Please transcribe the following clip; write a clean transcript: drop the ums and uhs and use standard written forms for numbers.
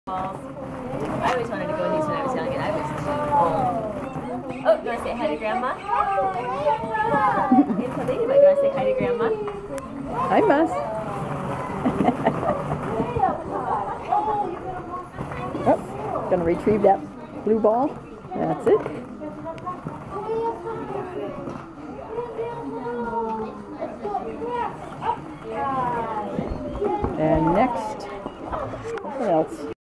balls. I always wanted to go in these when I was young, and I was too old. Oh, do you want to say hi to Grandma? Hey, tell Ladybug, do you want to say hi to Grandma? Hi, Mus. Oh, gonna retrieve that blue ball. That's it. And next, what else?